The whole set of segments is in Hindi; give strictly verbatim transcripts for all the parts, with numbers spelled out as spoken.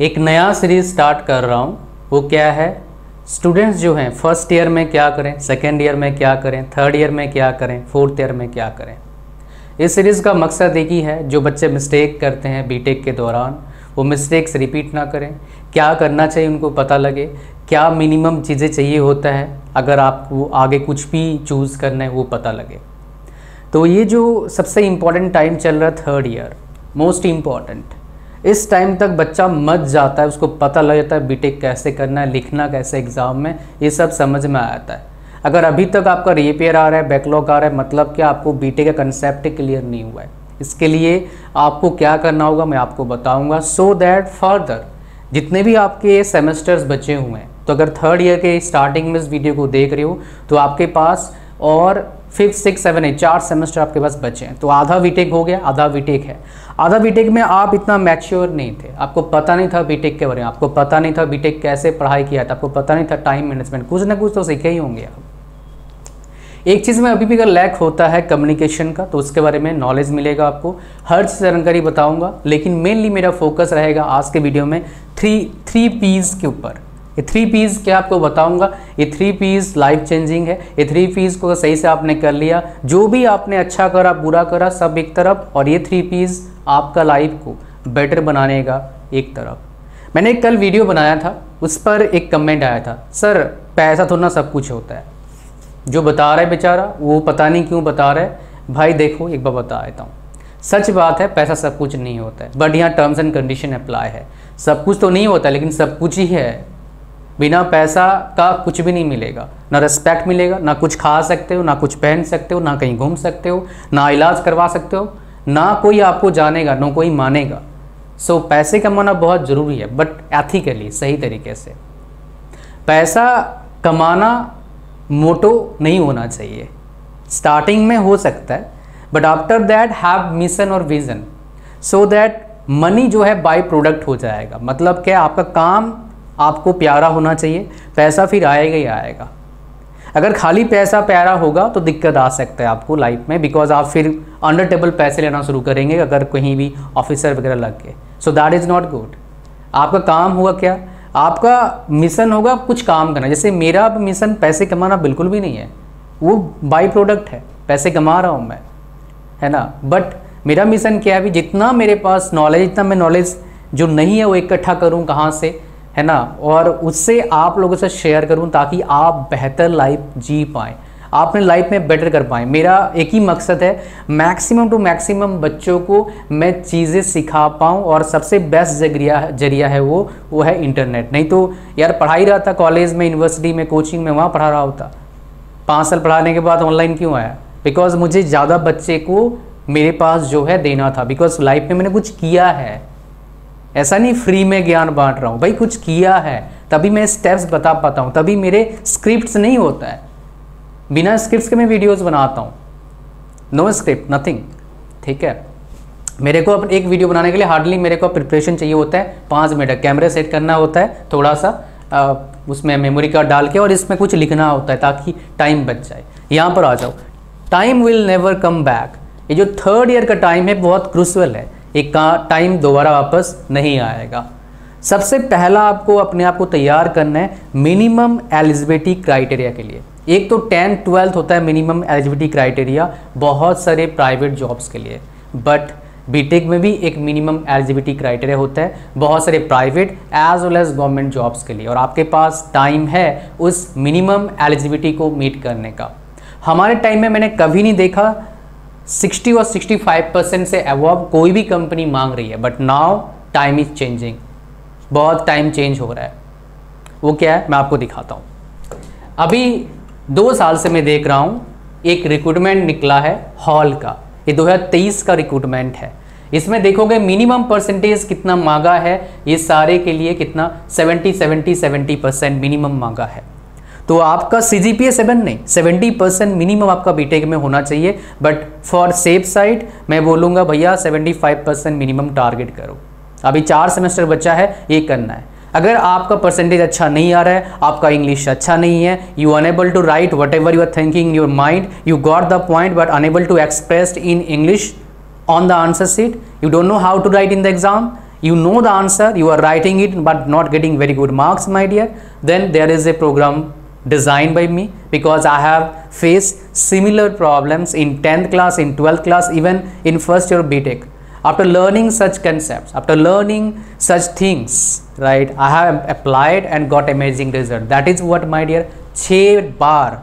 एक नया सीरीज स्टार्ट कर रहा हूँ। वो क्या है, स्टूडेंट्स जो हैं फर्स्ट ईयर में क्या करें, सेकेंड ईयर में क्या करें, थर्ड ईयर में क्या करें, फोर्थ ईयर में क्या करें। इस सीरीज़ का मकसद एक ही है, जो बच्चे मिस्टेक करते हैं बीटेक के दौरान वो मिस्टेक्स रिपीट ना करें, क्या करना चाहिए उनको पता लगे, क्या मिनिमम चीज़ें चाहिए होता है अगर आपको आगे कुछ भी चूज़ करना है वो पता लगे। तो ये जो सबसे इम्पॉर्टेंट टाइम चल रहा है थर्ड ईयर, मोस्ट इम्पॉर्टेंट, इस टाइम तक बच्चा मच जाता है, उसको पता लग जाता है बीटेक कैसे करना है, लिखना कैसे एग्ज़ाम में, ये सब समझ में आता है। अगर अभी तक आपका रीपेयर आ रहा है, बैकलॉग आ रहा है, मतलब क्या आपको बीटेक का कंसेप्ट क्लियर नहीं हुआ है। इसके लिए आपको क्या करना होगा मैं आपको बताऊंगा, सो दैट फर्दर जितने भी आपके सेमेस्टर्स बचे हुए हैं, तो अगर थर्ड ईयर के स्टार्टिंग में इस वीडियो को देख रहे हो तो आपके पास और फिफ्थ सिक्स सेवन एट चार सेमेस्टर आपके पास बचे हैं। तो आधा बीटेक हो गया, आधा बीटेक है। आधा बीटेक में आप इतना मैच्योर नहीं थे, आपको पता नहीं था बीटेक के बारे में, आपको पता नहीं था बीटेक कैसे पढ़ाई किया था, आपको पता नहीं था टाइम मैनेजमेंट, कुछ ना कुछ तो सीखे ही होंगे आप। एक चीज़ में अभी भी अगर लैक होता है कम्युनिकेशन का, तो उसके बारे में नॉलेज मिलेगा आपको, हर चीज़ जानकारी बताऊंगा। लेकिन मेनली मेरा फोकस रहेगा आज के वीडियो में थ्री थ्री पीज़ के ऊपर। ये थ्री पीज़ क्या आपको बताऊंगा, ये थ्री पीज़ लाइफ चेंजिंग है। ये थ्री पीज़ को सही से आपने कर लिया, जो भी आपने अच्छा करा बुरा करा सब एक तरफ, और ये थ्री पीज़ आपका लाइफ को बेटर बनाने का एक तरफ। मैंने एक कल वीडियो बनाया था, उस पर एक कमेंट आया था, सर पैसा थोड़ा ना सब कुछ होता है। जो बता रहा है बेचारा वो पता नहीं क्यों बता रहा है। भाई देखो एक बार बता देता हूँ, सच बात है पैसा सब कुछ नहीं होता है, बट यहाँ टर्म्स एंड कंडीशन अप्लाई है। सब कुछ तो नहीं होता लेकिन सब कुछ ही है। बिना पैसा का कुछ भी नहीं मिलेगा, ना रिस्पेक्ट मिलेगा, ना कुछ खा सकते हो, ना कुछ पहन सकते हो, ना कहीं घूम सकते हो, ना इलाज करवा सकते हो, ना कोई आपको जानेगा, ना कोई मानेगा। सो so, पैसे कमाना बहुत ज़रूरी है, बट एथिकली, सही तरीके से। पैसा कमाना मोटो नहीं होना चाहिए, स्टार्टिंग में हो सकता है, but after that have mission और विजन, सो दैट मनी जो है बाय प्रोडक्ट हो जाएगा। मतलब क्या, आपका काम आपको प्यारा होना चाहिए, पैसा फिर आएगा ही आएगा। अगर खाली पैसा प्यारा होगा तो दिक्कत आ सकता है आपको लाइफ में, बिकॉज आप फिर अंडर टेबल पैसे लेना शुरू करेंगे अगर कहीं भी ऑफिसर वगैरह लग गए। So that is not good. आपका काम होगा क्या, आपका मिशन होगा कुछ काम करना। जैसे मेरा मिशन पैसे कमाना बिल्कुल भी नहीं है, वो बाई प्रोडक्ट है, पैसे कमा रहा हूँ मैं, है ना। बट मेरा मिशन क्या है, अभी जितना मेरे पास नॉलेज, इतना मैं नॉलेज जो नहीं है वो इकट्ठा करूँ कहाँ से, है ना, और उससे आप लोगों से शेयर करूं ताकि आप बेहतर लाइफ जी पाएँ, आप अपने लाइफ में बेटर कर पाएँ। मेरा एक ही मकसद है, मैक्सिमम टू मैक्सिमम बच्चों को मैं चीज़ें सिखा पाऊँ, और सबसे बेस्ट जरिया जरिया है वो वो है इंटरनेट। नहीं तो यार पढ़ा ही रहा था कॉलेज में, यूनिवर्सिटी में, कोचिंग में, वहाँ पढ़ा रहा होता। पाँच साल पढ़ाने के बाद ऑनलाइन क्यों आया, बिकॉज मुझे ज़्यादा बच्चे को मेरे पास जो है देना था, बिकॉज लाइफ में मैंने कुछ किया है। ऐसा नहीं फ्री में ज्ञान बांट रहा हूँ, भाई कुछ किया है तभी मैं स्टेप्स बता पाता हूँ, तभी मेरे स्क्रिप्ट्स नहीं होता है। बिना स्क्रिप्ट्स के मैं वीडियोस बनाता हूँ, नो स्क्रिप्ट नथिंग, ठीक है। मेरे को एक वीडियो बनाने के लिए हार्डली मेरे को प्रिपरेशन चाहिए होता है पाँच मिनट, कैमरा सेट करना होता है थोड़ा सा, आ, उसमें मेमोरी कार्ड डाल के, और इसमें कुछ लिखना होता है ताकि टाइम बच जाए। यहाँ पर आ जाओ, time will never come back. ये जो थर्ड ईयर का टाइम है बहुत क्रूशियल है, एक का टाइम दोबारा वापस नहीं आएगा। सबसे पहला आपको अपने आप को तैयार करना है मिनिमम एलिजिबिलिटी क्राइटेरिया के लिए। एक तो टेंथ ट्वेल्थ होता है मिनिमम एलिजिबिलिटी क्राइटेरिया बहुत सारे प्राइवेट जॉब्स के लिए, बट बीटेक में भी एक मिनिमम एलिजिबिलिटी क्राइटेरिया होता है बहुत सारे private as well as government jobs के लिए, और आपके पास टाइम है उस मिनिमम एलिजिबिलिटी को मीट करने का। हमारे टाइम में मैंने कभी नहीं देखा साठ और पैंसठ परसेंट से अबव कोई भी कंपनी मांग रही है, but now time is changing, बहुत टाइम चेंज हो रहा है। वो क्या है मैं आपको दिखाता हूँ। अभी दो साल से मैं देख रहा हूँ एक रिक्रूटमेंट निकला है हॉल का, ये दो हज़ार तेईस का रिक्रूटमेंट है। इसमें देखोगे मिनिमम परसेंटेज कितना मांगा है, ये सारे के लिए कितना seventy seventy seventy percent minimum मांगा है। तो आपका C G P A seven नहीं, सेवेंटी परसेंट मिनिमम आपका बीटेक में होना चाहिए, बट फॉर सेफ साइड मैं बोलूँगा भैया seventy five percent minimum target करो। अभी चार सेमेस्टर बचा है, ये करना है। अगर आपका परसेंटेज अच्छा नहीं आ रहा है, आपका इंग्लिश अच्छा नहीं है, you unable to write whatever you are thinking your mind, you got the point but unable to express in English on the answer sheet, you don't know how to write in the exam, you know the answer, you are writing it but not getting very good marks, my dear, then there is a program designed by me, because I have faced similar problems in tenth class, in twelfth class, even in first year of B Tech. After learning such concepts, after learning such things, right, I have applied and got amazing result. That is what, my dear, छः बार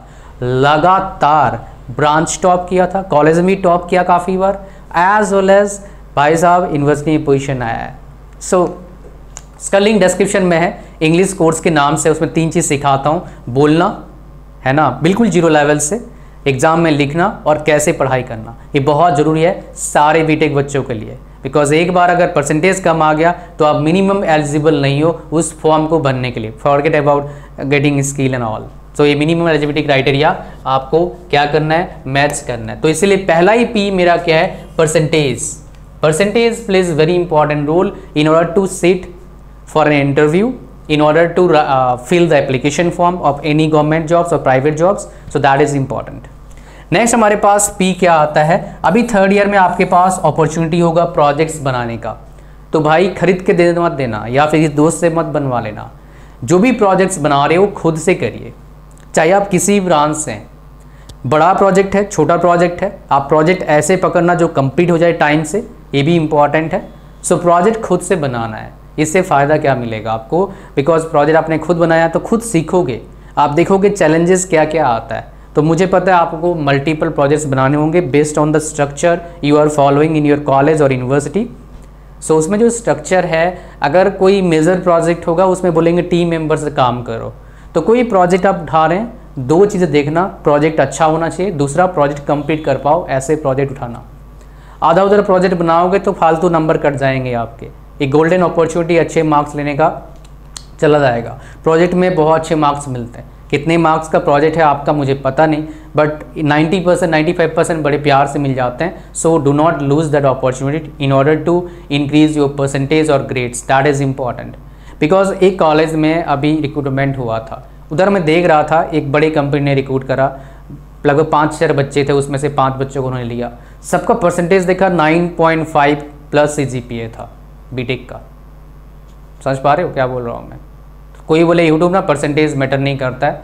लगातार ब्रांच टॉप किया था, कॉलेज में टॉप किया काफ़ी बार, एज वेल एज भाई साहब यूनिवर्सिटी में पोजीशन आया है। सो so, इसका लिंक डिस्क्रिप्शन में है, इंग्लिश कोर्स के नाम से, उसमें तीन चीज़ सिखाता हूँ, बोलना है ना बिल्कुल जीरो लेवल से, एग्ज़ाम में लिखना और कैसे पढ़ाई करना। ये बहुत ज़रूरी है सारे बीटेक बच्चों के लिए, बिकॉज एक बार अगर परसेंटेज कम आ गया तो आप मिनिमम एलिजिबल नहीं हो उस फॉर्म को भरने के लिए, forget about getting skill and all. तो ये मिनिमम एलिजिबिलिटी क्राइटेरिया आपको क्या करना है, मैच करना है। तो इसीलिए पहला ही पी मेरा क्या है, percentage. Percentage plays very important role in order to sit for an interview, in order to uh, fill the application form of any government jobs or private jobs, so that is important. Next हमारे पास P क्या आता है, अभी थर्ड ईयर में आपके पास अपॉर्चुनिटी होगा प्रोजेक्ट्स बनाने का, तो भाई खरीद के दे मत देना या फिर इस दोस्त से मत बनवा लेना। जो भी प्रोजेक्ट्स बना रहे हो खुद से करिए, चाहे आप किसी ब्रांच से हैं, बड़ा प्रोजेक्ट है छोटा प्रोजेक्ट है, आप प्रोजेक्ट ऐसे पकड़ना जो कंप्लीट हो जाए टाइम से, ये भी इंपॉर्टेंट है। सो प्रोजेक्ट खुद से बनाना है, इससे फ़ायदा क्या मिलेगा आपको, बिकॉज प्रोजेक्ट आपने खुद बनाया तो खुद सीखोगे, आप देखोगे चैलेंजेस क्या क्या आता है। तो मुझे पता है आपको मल्टीपल प्रोजेक्ट्स बनाने होंगे based on the structure you are following in your college और यूनिवर्सिटी। सो उसमें जो स्ट्रक्चर है, अगर कोई मेजर प्रोजेक्ट होगा उसमें बोलेंगे टीम मेंबर से काम करो, तो कोई प्रोजेक्ट आप उठा रहे हैं, दो चीज़ें देखना, प्रोजेक्ट अच्छा होना चाहिए, दूसरा प्रोजेक्ट कंप्लीट कर पाओ, ऐसे प्रोजेक्ट उठाना। आधा उधर प्रोजेक्ट बनाओगे तो फालतू नंबर कट जाएंगे आपके, एक गोल्डन अपॉर्चुनिटी अच्छे मार्क्स लेने का चला जाएगा। प्रोजेक्ट में बहुत अच्छे मार्क्स मिलते हैं, कितने मार्क्स का प्रोजेक्ट है आपका मुझे पता नहीं, but ninety percent ninety five percent बड़े प्यार से मिल जाते हैं। So do not lose that opportunity in order to increase your percentage और grades, that is important. Because एक कॉलेज में अभी रिक्रूटमेंट हुआ था, उधर मैं देख रहा था एक बड़े कंपनी ने रिक्रूट करा, लगभग पाँच छः बच्चे थे, उसमें से पाँच बच्चों को उन्होंने लिया, सबका परसेंटेज देखा nine point five plus C G P A था बीटेक का। समझ पा रहे हो क्या बोल रहा हूँ मैं? कोई बोले यूट्यूब ना परसेंटेज मैटर नहीं करता है,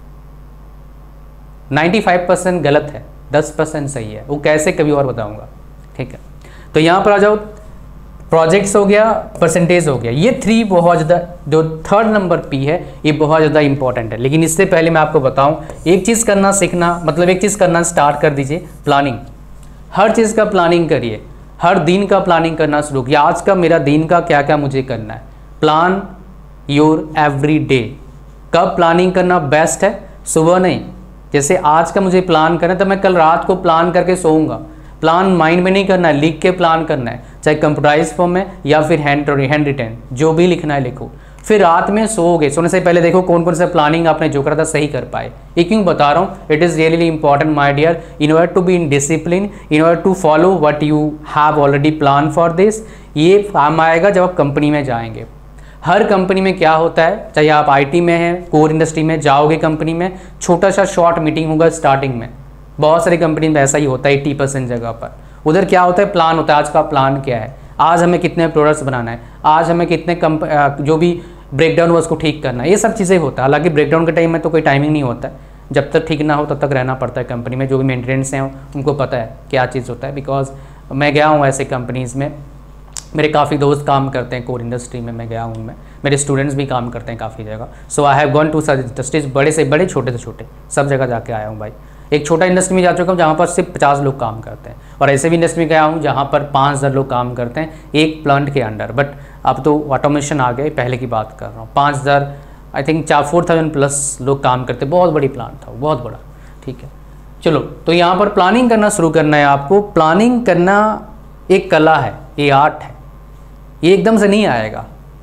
नाइंटी फाइव परसेंट गलत है, टेन परसेंट सही है, वो कैसे कभी और बताऊंगा, ठीक है। तो यहाँ पर आ जाओ, प्रोजेक्ट्स हो गया, परसेंटेज हो गया, ये थ्री बहुत ज़्यादा, जो थर्ड नंबर पी है ये बहुत ज़्यादा इंपॉर्टेंट है। लेकिन इससे पहले मैं आपको बताऊँ, एक चीज़ करना सीखना, मतलब एक चीज़ करना स्टार्ट कर दीजिए, प्लानिंग। हर चीज़ का प्लानिंग करिए, हर दिन का प्लानिंग करना शुरू किया, आज का मेरा दिन का क्या क्या मुझे करना है, प्लान योर एवरी डे। कब प्लानिंग करना बेस्ट है, सुबह नहीं, जैसे आज का मुझे प्लान करना है तो मैं कल रात को प्लान करके सोऊंगा। प्लान माइंड में नहीं करना है, लिख के प्लान करना है, चाहे कंप्यूटराइज फॉर्म में या फिर हैंड हैंड रिटन, जो भी लिखना है लिखो। फिर रात में सोओगे, सोने से पहले देखो कौन कौन सा प्लानिंग आपने जो करा था सही कर पाए। ये क्यों बता रहा हूँ, it is really important my dear, in order to be in discipline, in order to follow what you have already plan for this. ये काम आएगा जब आप कंपनी में जाएंगे। हर कंपनी में क्या होता है, चाहे आप आईटी में हैं, कोर इंडस्ट्री में जाओगे कंपनी में, छोटा सा शॉर्ट मीटिंग होगा स्टार्टिंग में, बहुत सारी कंपनी में ऐसा ही होता है, एट्टी परसेंट जगह पर। उधर क्या होता है, प्लान होता है, आज का प्लान क्या है, आज हमें कितने प्रोडक्ट्स बनाना है, आज हमें कितने कंप जो भी ब्रेकडाउन हुआ उसको ठीक करना है, ये सब चीज़ें होता है। हालांकि ब्रेकडाउन के टाइम में तो कोई टाइमिंग नहीं होता है, जब तक ठीक ना हो तब तक रहना पड़ता है कंपनी में। जो भी मेंटेनेंस हैं उनको पता है क्या चीज़ होता है, बिकॉज मैं गया हूँ ऐसे कंपनीज़ में, मेरे काफ़ी दोस्त काम करते हैं कोर इंडस्ट्री में, मैं गया हूँ, मैं मेरे स्टूडेंट्स भी काम करते हैं काफ़ी जगह। So I have gone to such industries, बड़े से बड़े, छोटे से छोटे, सब जगह जाके आया हूँ भाई। एक छोटा इंडस्ट्री में जा चुका हूँ जहाँ पर सिर्फ पचास लोग काम करते हैं, और ऐसे भी इंडस्ट्री में गया हूँ जहाँ पर पाँच हज़ार लोग काम करते हैं एक प्लांट के अंडर। बट अब तो ऑटोमेशन आ गए, पहले की बात कर रहा हूँ, पाँच हज़ार आई थिंक चार फोर थाउजेंड प्लस लोग काम करते, बहुत बड़ी प्लांट था, बहुत बड़ा, ठीक है। चलो, तो यहाँ पर प्लानिंग करना शुरू करना है आपको। प्लानिंग करना एक कला है, ये आर्ट है, ये एकदम से नहीं आएगा।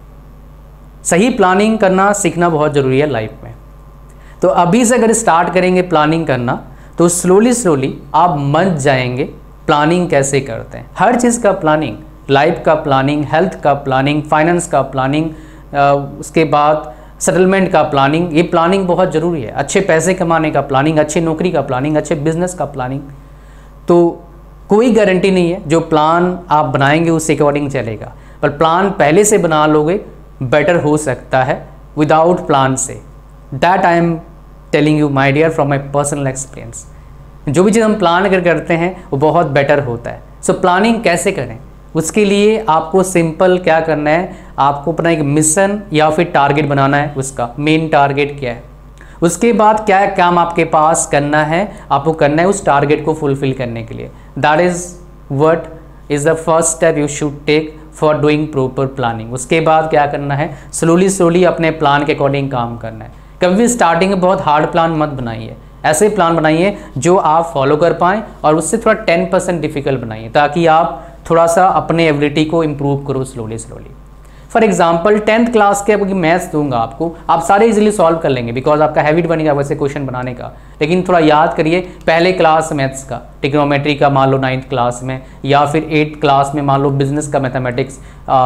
सही प्लानिंग करना सीखना बहुत ज़रूरी है लाइफ में। तो अभी से अगर स्टार्ट करेंगे प्लानिंग करना तो स्लोली स्लोली आप समझ जाएंगे प्लानिंग कैसे करते हैं। हर चीज़ का प्लानिंग, लाइफ का प्लानिंग, हेल्थ का प्लानिंग, फाइनेंस का प्लानिंग, उसके बाद सेटलमेंट का प्लानिंग, ये प्लानिंग बहुत ज़रूरी है। अच्छे पैसे कमाने का प्लानिंग, अच्छी नौकरी का प्लानिंग, अच्छे बिजनेस का प्लानिंग। तो कोई गारंटी नहीं है जो प्लान आप बनाएंगे उसके अकॉर्डिंग चलेगा, पर प्लान पहले से बना लोगे बेटर हो सकता है विदाउट प्लान से। That I am telling you my dear from my personal experience. जो भी चीज़ हम प्लान कर करते हैं वो बहुत बेटर होता है। सो so, प्लानिंग कैसे करें, उसके लिए आपको सिंपल क्या करना है, आपको अपना एक मिशन या फिर टारगेट बनाना है। उसका मेन टारगेट क्या है, उसके बाद क्या काम आपके पास करना है, आपको करना है उस टारगेट को फुलफिल करने के लिए। That is what is the first step you should take for doing proper planning. उसके बाद क्या करना है, स्लोली स्लोली अपने प्लान के अकॉर्डिंग काम करना है। कभी भी स्टार्टिंग में बहुत हार्ड प्लान मत बनाइए, ऐसे प्लान बनाइए जो आप फॉलो कर पाएँ और उससे थोड़ा टेन परसेंट डिफिकल्ट बनाइए ताकि आप थोड़ा सा अपने एबिलिटी को इम्प्रूव करो slowly slowly. For example tenth class के आपकी मैथ्स दूंगा आपको, आप सारे इजीली सॉल्व कर लेंगे बिकॉज आपका हैबिट बनेगा वैसे क्वेश्चन बनाने का। लेकिन थोड़ा याद करिए पहले क्लास मैथ्स का, ट्रिग्नोमेट्री का मान लो नाइन्थ क्लास में, या फिर एट्थ क्लास में मान लो बिजनेस का मैथमेटिक्स,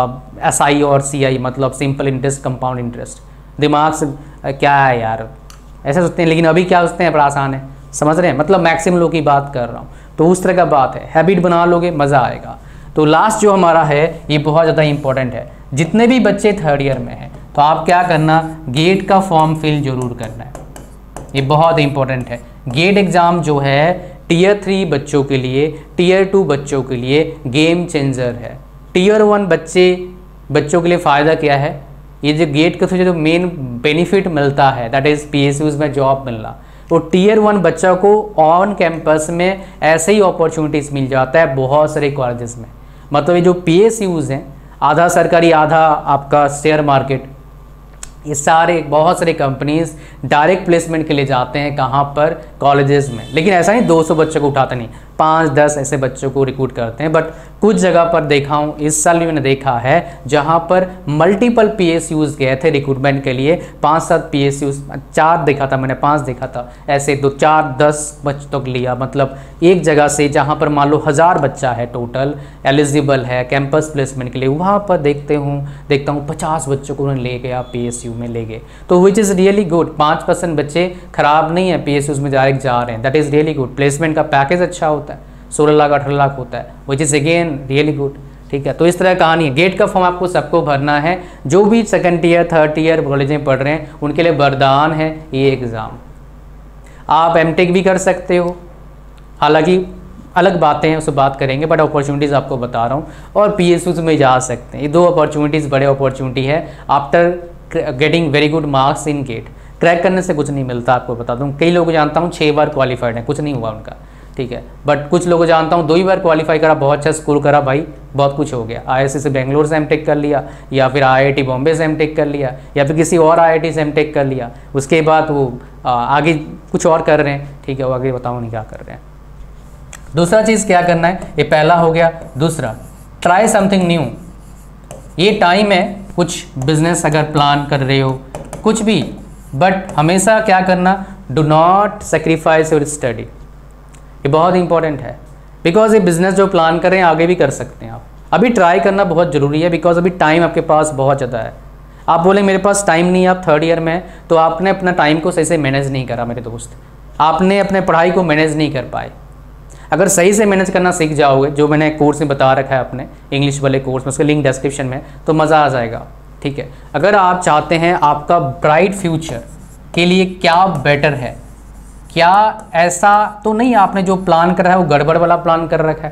एस आई और सी आई मतलब सिंपल इंटरेस्ट कंपाउंड इंटरेस्ट। दिमाग से आ, क्या है यार ऐसे सोचते हैं, लेकिन अभी क्या सोचते हैं बड़ा आसान है, समझ रहे हैं, मतलब मैक्सिमम लोग की बात कर रहा हूँ। तो उस तरह का बात है, हैबिट बना लोगे मज़ा आएगा। तो लास्ट जो हमारा है ये बहुत ज़्यादा इंपॉर्टेंट है। जितने भी बच्चे थर्ड ईयर में हैं तो आप क्या करना, गेट का फॉर्म फिल जरूर करना है, ये बहुत इंपॉर्टेंट है। गेट एग्ज़ाम जो है टीयर थ्री बच्चों के लिए, टीयर टू बच्चों के लिए गेम चेंजर है। टीयर वन बच्चे बच्चों के लिए फ़ायदा क्या है, ये जो गेट के थ्रू जो मेन बेनिफिट मिलता है that is P S Us में जॉब मिलना। तो टीयर वन बच्चा को ऑन कैंपस में ऐसे ही अपॉर्चुनिटीज़ मिल जाता है बहुत सारे कॉलेजेस में। मतलब ये जो पी एस यूज़ हैं, आधा सरकारी आधा आपका शेयर मार्केट, ये सारे बहुत सारे कंपनीज डायरेक्ट प्लेसमेंट के लिए जाते हैं कहाँ पर, कॉलेजेस में। लेकिन ऐसा नहीं दो सौ बच्चों को उठाते नहीं, पाँच दस ऐसे बच्चों को रिक्रूट करते हैं। बट कुछ जगह पर देखा हूँ, इस साल भी मैंने देखा है जहाँ पर मल्टीपल पी एस यूज़ गए थे रिक्रूटमेंट के लिए, पाँच सात पी एस यूज़, चार देखा था मैंने, पाँच देखा था, ऐसे दो चार दस बच्चों को लिया। मतलब एक जगह से जहाँ पर मान लो हज़ार बच्चा है टोटल एलिजिबल है कैंपस प्लेसमेंट के लिए, वहाँ पर देखते हूँ देखता हूँ पचास बच्चों को उन्होंने ले गया पी एस यू में ले गए। तो विच इज़ रियली गुड, पाँच परसेंट बच्चे खराब नहीं है पी एस यूज़ में डायरेक्ट जा रहे हैं, that is really good. Placement का पैकेज अच्छा होता है, सोलह लाख अठारह लाख होता है, which is again really good. ठीक है, तो इस तरह कहानी है। गेट का फॉर्म आपको सबको भरना है, जो भी second year third year college में पढ़ रहे हैं उनके लिए वरदान है ये एग्ज़ाम। आप एम टेक भी कर सकते हो, हालांकि अलग बातें हैं उससे बात करेंगे, बट अपॉर्चुनिटीज़ आपको बता रहा हूँ। और पी एस यूज़ में जा सकते हैं, ये दो अपॉर्चुनिटीज़ बड़े अपॉर्चुनिटी है after getting very good marks in GATE. Crack करने से कुछ नहीं मिलता, आपको बता दूँ। कई लोग जानता हूँ छः बार क्वालिफाइड हैं, कुछ नहीं हुआ उनका, ठीक है। बट कुछ लोग जानता हूँ दो ही बार क्वालिफाई करा, बहुत अच्छा स्कोर करा, भाई बहुत कुछ हो गया। आई आई एस सी से बेंगलोर से एम टेक कर लिया, या फिर आई आई टी बॉम्बे से एम टेक कर लिया, या फिर किसी और आई आई टी से एम टेक कर लिया। उसके बाद वो आ, आगे कुछ और कर रहे हैं, ठीक है, वो आगे बताऊँ नहीं क्या कर रहे हैं। दूसरा चीज़ क्या करना है, ये पहला हो गया। दूसरा, ट्राई समथिंग न्यू। ये टाइम है कुछ बिजनेस अगर प्लान कर रहे हो कुछ भी, बट हमेशा क्या करना, do not sacrifice your study. ये बहुत इंपॉर्टेंट है बिकॉज ये बिजनेस जो प्लान कर रहे हैं आगे भी कर सकते हैं आप। अभी ट्राई करना बहुत ज़रूरी है बिकॉज अभी टाइम आपके पास बहुत ज़्यादा है। आप बोले मेरे पास टाइम नहीं है, आप थर्ड ईयर में, तो आपने अपना टाइम को सही से मैनेज नहीं करा मेरे दोस्त, आपने अपने पढ़ाई को मैनेज नहीं कर पाए। अगर सही से मैनेज करना सीख जाओगे, जो मैंने कोर्स में बता रखा है अपने इंग्लिश वाले कोर्स में, उसका लिंक डिस्क्रिप्शन में, तो मज़ा आ जाएगा, ठीक है। अगर आप चाहते हैं आपका ब्राइट फ्यूचर के लिए क्या बेटर है, क्या ऐसा तो नहीं आपने जो प्लान कर रहा है वो गड़बड़ वाला प्लान कर रखा है,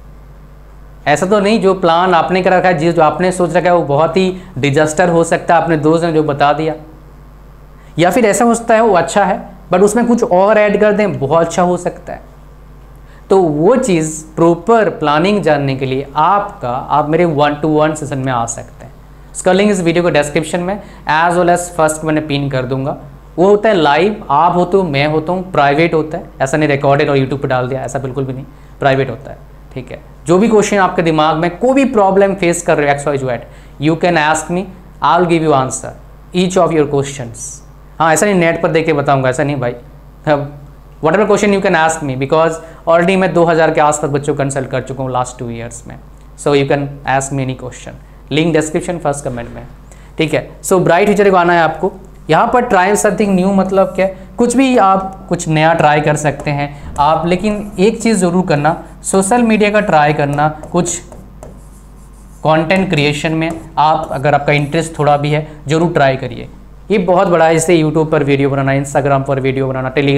ऐसा तो नहीं जो प्लान आपने कर रखा है, जिस जो आपने सोच रखा है वो बहुत ही डिजास्टर हो सकता है, आपने दोस्त ने जो बता दिया, या फिर ऐसा हो सकता है वो अच्छा है बट उसमें कुछ और ऐड कर दें, बहुत अच्छा हो सकता है। तो वो चीज़ प्रॉपर प्लानिंग जानने के लिए आपका आप मेरे वन टू वन सेशन में आ सकते हैं। उसका लिंक इस वीडियो को डिस्क्रिप्शन में एज वेल एज फर्स्ट मैंने पिन कर दूंगा। वो होता है लाइव, आप होते हो, मैं होता हूँ, प्राइवेट होता है, ऐसा नहीं रिकॉर्डेड और यूट्यूब पर डाल दिया, ऐसा बिल्कुल भी नहीं, प्राइवेट होता है, ठीक है। जो भी क्वेश्चन आपके दिमाग में कोई भी प्रॉब्लम फेस कर रहे हो X Y Z, you can ask me, I will give you answer each of your questions. हाँ, ऐसा नहीं नेट पर देख के बताऊंगा, ऐसा नहीं भाई, whatever question you can ask me, because already मैं दो हज़ार के आसपास बच्चों को कंसल्ट कर चुका हूँ लास्ट टू ईयर्स में। So you can ask me any question, link description first comment में, ठीक है। सो ब्राइट फ्यूचर को आना है आपको। यहाँ पर ट्राई समथिंग न्यू मतलब क्या, कुछ भी आप कुछ नया ट्राई कर सकते हैं आप, लेकिन एक चीज़ ज़रूर करना, सोशल मीडिया का ट्राई करना, कुछ कंटेंट क्रिएशन में आप अगर आपका इंटरेस्ट थोड़ा भी है जरूर ट्राई करिए। ये बहुत बड़ा है, जैसे यूट्यूब पर वीडियो बनाना, इंस्टाग्राम पर वीडियो बनाना, टेली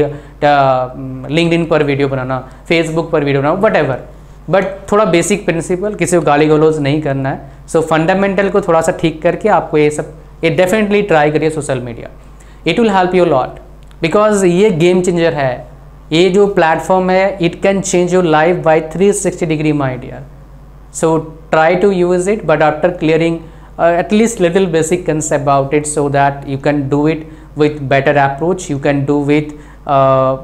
लिंक्डइन पर वीडियो बनाना, फेसबुक पर वीडियो बनाना, वट एवर, बट थोड़ा बेसिक प्रिंसिपल, किसी को गाली गलौज नहीं करना है। सो so, फंडामेंटल को थोड़ा सा ठीक करके आपको ये सब ये डेफिनेटली ट्राई करिए social media. It will help you lot because ये गेम चेंजर है। ये जो प्लेटफॉर्म है it can change your life by three sixty degree my dear. So try to use it but after clearing at least little basic concept about it so that you can do it with better approach. You can do with uh,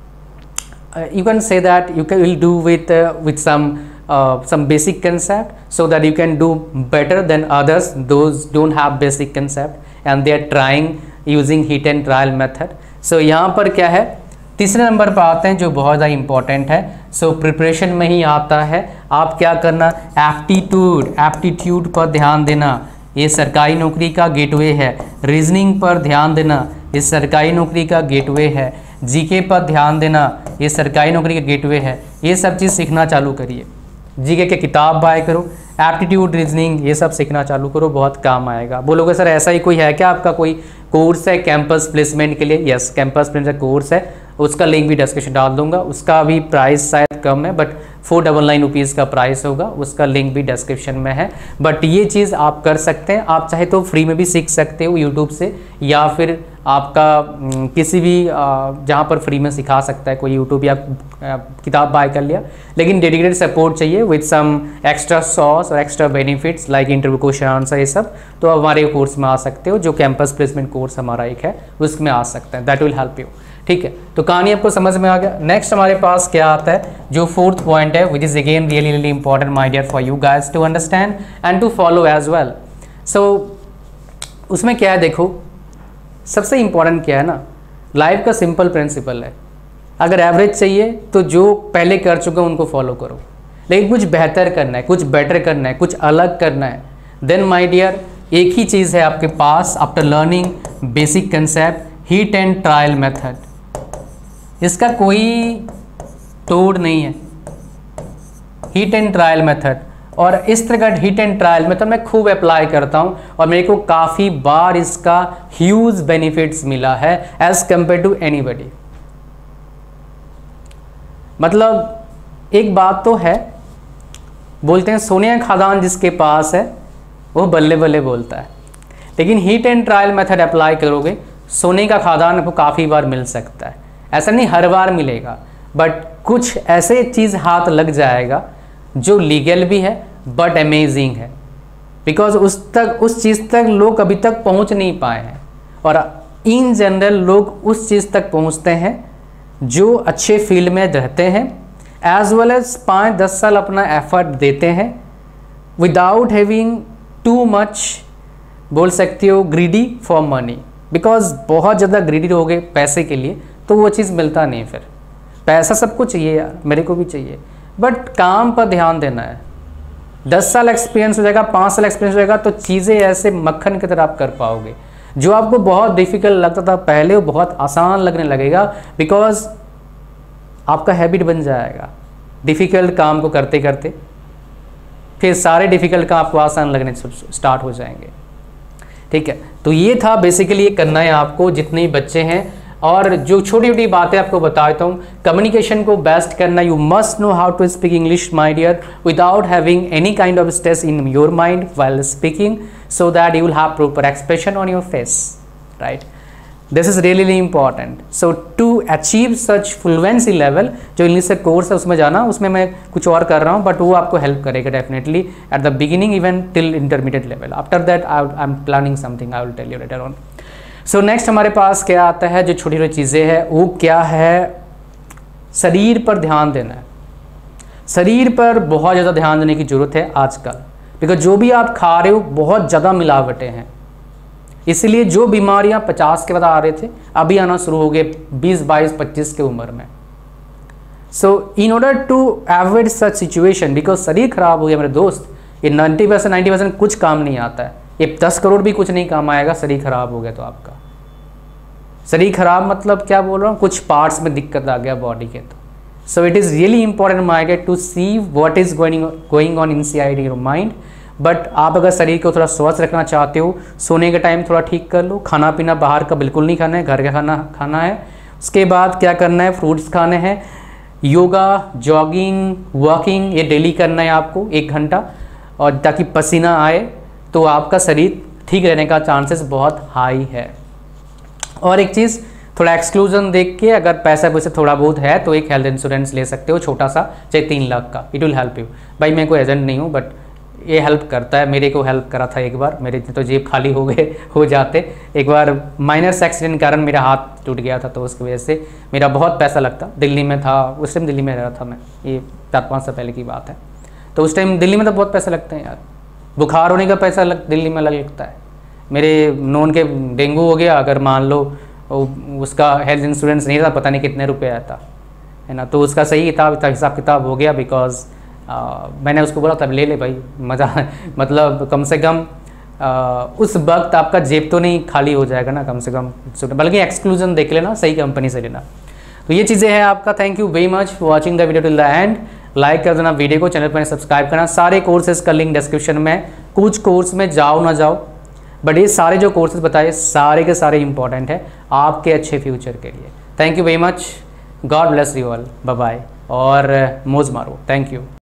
uh, you can say that you can will do with uh, with some uh, some basic concept so that you can do better than others those don't have basic concept and they are trying using hit and trial method. So यहाँ पर क्या है, तीसरे नंबर पर आते हैं जो बहुत ज़्यादा इंपॉर्टेंट है। सो so, प्रिपरेशन में ही आता है आप क्या करना, एप्टीट्यूड एप्टीट्यूड पर ध्यान देना, ये सरकारी नौकरी का गेटवे है। रीजनिंग पर ध्यान देना, ये सरकारी नौकरी का गेटवे है। जीके पर ध्यान देना, ये सरकारी नौकरी का गेटवे है। ये सब चीज़ सीखना चालू करिए। जीके के किताब बाय करो, एप्टीट्यूड रीजनिंग ये सब सीखना चालू करो, बहुत काम आएगा। बोलोगे सर ऐसा ही कोई है क्या आपका कोई कोर्स है कैंपस प्लेसमेंट के लिए? यस, कैंपस प्लेसमेंट कोर्स है, उसका लिंक भी डिस्क्रिप्शन डाल दूंगा। उसका भी प्राइस शायद कम है but four double nine rupees का प्राइस होगा, उसका लिंक भी डिस्क्रिप्शन में है। बट ये चीज़ आप कर सकते हैं, आप चाहे तो फ्री में भी सीख सकते हो यूट्यूब से, या फिर आपका किसी भी जहाँ पर फ्री में सिखा सकता है कोई यूट्यूब या किताब बाय कर लिया। लेकिन डेडिकेटेड सपोर्ट चाहिए विद सम एक्स्ट्रा सॉस और extra benefits like interview question answer ये सब, तो आप हमारे कोर्स में आ सकते हो, जो कैंपस प्लेसमेंट कोर्स हमारा एक है उसमें आ सकते हैं। That will help you. ठीक है, तो कहानी आपको समझ में आ गया। नेक्स्ट हमारे पास क्या आता है, जो फोर्थ पॉइंट है which is again really really important my dear for you guys to understand and to follow as well. So उसमें क्या है, देखो सबसे इंपॉर्टेंट क्या है ना, लाइफ का सिंपल प्रिंसिपल है। अगर एवरेज चाहिए तो जो पहले कर चुके हैं उनको फॉलो करो, लेकिन कुछ बेहतर करना है, कुछ बेटर करना है, कुछ अलग करना है, देन माय डियर एक ही चीज़ है आपके पास। After learning basic concept hit and trial method, इसका कोई तोड़ नहीं है, हिट एंड ट्रायल मेथड। और इस तरह का हिट एंड ट्रायल मेथड मैं खूब अप्लाई करता हूँ और मेरे को काफ़ी बार इसका ह्यूज बेनिफिट्स मिला है एज कंपेयर टू एनीबडी। मतलब एक बात तो है, बोलते हैं सोने का खदान जिसके पास है वो बल्ले बल्ले बोलता है, लेकिन hit and trial method apply करोगे सोने का खदान आपको काफ़ी बार मिल सकता है। ऐसा नहीं हर बार मिलेगा, बट कुछ ऐसे चीज़ हाथ लग जाएगा जो लीगल भी है बट अमेजिंग है, बिकॉज उस तक उस चीज़ तक लोग अभी तक पहुंच नहीं पाए हैं। और इन जनरल लोग उस चीज़ तक पहुंचते हैं जो अच्छे फील्ड में रहते हैं, एज वेल एज पाँच दस साल अपना एफर्ट देते हैं विदाउट हैविंग टू मच, बोल सकते हो ग्रीडी फॉर मनी। बिकॉज बहुत ज़्यादा ग्रीडी हो गए पैसे के लिए तो वो चीज़ मिलता नहीं। फिर पैसा सबको चाहिए यार, मेरे को भी चाहिए, बट काम पर ध्यान देना है। दस साल एक्सपीरियंस हो जाएगा, पाँच साल एक्सपीरियंस हो जाएगा तो चीज़ें ऐसे मक्खन की तरह आप कर पाओगे। जो आपको बहुत डिफ़िकल्ट लगता था पहले वो बहुत आसान लगने लगेगा, बिकॉज आपका हैबिट बन जाएगा डिफ़िकल्ट काम को करते करते, फिर सारे डिफ़िकल्ट काम आपको आसान लगने स्टार्ट हो जाएंगे। ठीक है, तो ये था बेसिकली, ये करना है आपको जितने बच्चे हैं। और जो छोटी छोटी बातें आपको बता देता हूँ, कम्युनिकेशन को बेस्ट करना, you must know how to speak English my dear without having any kind of stress in your mind while speaking, so that you will have proper expression on your face, right. This is really really important. So to achieve such fluency level, जो इंग्लिश का कोर्स है उसमें जाना, उसमें मैं कुछ और कर रहा हूँ बट वो आपको हेल्प करेगा definitely at the beginning even till intermediate level. After that I I am planning something, I will tell you later on. So next हमारे पास क्या आता है, जो छोटी छोटी चीज़ें हैं वो क्या है, शरीर पर ध्यान देना है। शरीर पर बहुत ज़्यादा ध्यान देने की ज़रूरत है आजकल, बिकॉज जो भी आप खा रहे हो बहुत ज़्यादा मिलावटें हैं, इसलिए जो बीमारियां पचास के बाद आ रहे थे अभी आना शुरू हो गए बीस बाईस पच्चीस के उम्र में। So in order to avoid such situation, because शरीर खराब हो गया मेरे दोस्त, ये नाइन्टी परसेंट नाइन्टी परसेंट कुछ काम नहीं आता है, ये दस करोड़ भी कुछ नहीं काम आएगा शरीर खराब हो गया तो आपका। शरीर खराब मतलब क्या बोल रहा हूँ, कुछ पार्ट्स में दिक्कत आ गया बॉडी के। तो so it is really important my dear to see what is going going on inside your mind, but आप अगर शरीर को थोड़ा स्वस्थ रखना चाहते हो, सोने के टाइम थोड़ा ठीक कर लो, खाना पीना बाहर का बिल्कुल नहीं खाना है, घर का खाना खाना है। उसके बाद क्या करना है, फ्रूट्स खाने हैं, योगा, जॉगिंग, वॉकिंग ये डेली करना है आपको एक घंटा, और ताकि पसीना आए तो आपका शरीर ठीक रहने का चांसेस बहुत हाई है। और एक चीज़, थोड़ा एक्सक्लूजन देख के अगर पैसा वैसे थोड़ा बहुत है तो एक हेल्थ इंश्योरेंस ले सकते हो, छोटा सा, चाहे तीन लाख का, इट विल हेल्प यू। भाई मैं कोई एजेंट नहीं हूँ, बट ये हेल्प करता है, मेरे को हेल्प करा था एक बार, मेरे तो जेब खाली हो गए हो जाते। एक बार माइनर एक्सीडेंट के कारण मेरा हाथ टूट गया था, तो उसकी वजह से मेरा बहुत पैसा लगता। दिल्ली में था उस टाइम, दिल्ली में रह रहा था मैं, ये चार पाँच साल पहले की बात है। तो उस टाइम दिल्ली में तो बहुत पैसे लगते हैं यार, बुखार होने का पैसा लग दिल्ली में लग लगता है। मेरे नॉन के डेंगू हो गया, अगर मान लो उसका हेल्थ इंश्योरेंस नहीं था, पता नहीं कितने रुपए आया था, है ना। तो उसका सही किताब हिसाब किताब हो गया, बिकॉज मैंने उसको बोला तब ले ले भाई, मज़ा मतलब कम से कम आ, उस वक्त आपका जेब तो नहीं खाली हो जाएगा ना, कम से कम, बल्कि एक्सक्लूजन देख लेना, सही कंपनी से लेना। तो ये चीज़ें हैं आपका। Thank you very much for watching the video till the end. Like कर देना वीडियो को, चैनल पर सब्सक्राइब करना। सारे कोर्सेज का लिंक डिस्क्रिप्शन में, कुछ कोर्स में जाओ ना जाओ, बट ये सारे जो कोर्सेज बताए सारे के सारे इंपॉर्टेंट है आपके अच्छे फ्यूचर के लिए। Thank you very much, God bless you all, bye bye, और मौज मारो। Thank you.